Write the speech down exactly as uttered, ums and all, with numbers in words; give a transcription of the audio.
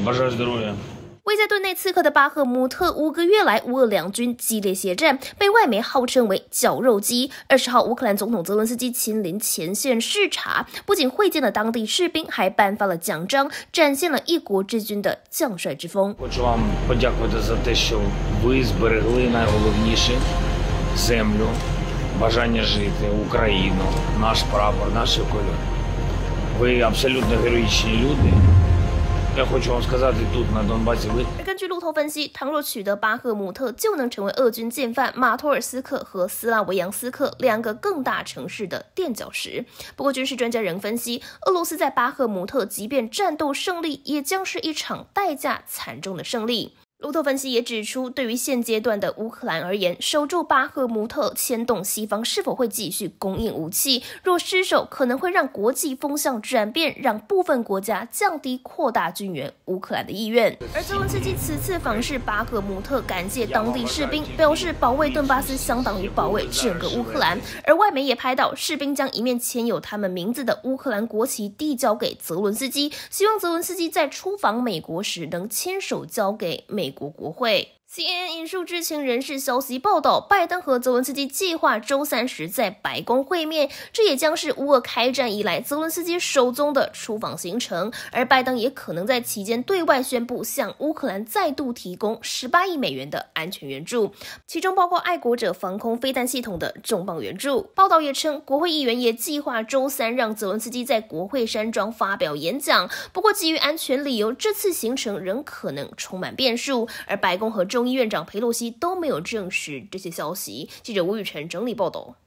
Бажаю здоровья。 位在顿内刺客的巴赫穆特，五个月来乌俄两军激烈血战，被外媒号称为绞肉机。二十号，乌克兰总统泽伦斯基亲临前线视察，不仅会见了当地士兵，还颁发了奖章，展现了一国之君的将帅之风。 Хочу вам подякувати за те, що ви зберегли найголовніше землю, бажання жити, Україну, наш прапор, наші кольори. Ви абсолютно героїчні люди. Я хочу вам сказати, тут на Донбасі ви. 而根据路透分析，倘若取得巴赫穆特，就能成为俄军建犯马托尔斯克和斯拉维扬斯克两个更大城市的垫脚石。不过，军事专家仍分析，俄罗斯在巴赫穆特即便战斗胜利，也将是一场代价惨重的胜利。 路透分析也指出，对于现阶段的乌克兰而言，守住巴赫穆特牵动西方是否会继续供应武器。若失守，可能会让国际风向转变，让部分国家降低扩大军援乌克兰的意愿。而泽伦斯基此次访视巴赫穆特，感谢当地士兵，表示保卫顿巴斯相当于保卫整个乌克兰。而外媒也拍到，士兵将一面签有他们名字的乌克兰国旗递交给泽伦斯基，希望泽伦斯基在出访美国时能亲手交给美。 国国会 C N N 引述知情人士消息报道，拜登和泽伦斯基计划周三时在白宫会面，这也将是乌俄开战以来泽伦斯基首宗的出访行程。而拜登也可能在期间对外宣布向乌克兰再度提供十八亿美元的安全援助，其中包括爱国者防空飞弹系统的重磅援助。报道也称，国会议员也计划周三让泽伦斯基在国会山庄发表演讲。不过，基于安全理由，这次行程仍可能充满变数。而白宫和众议院长佩洛西都没有证实这些消息。记者吴雨辰整理报道。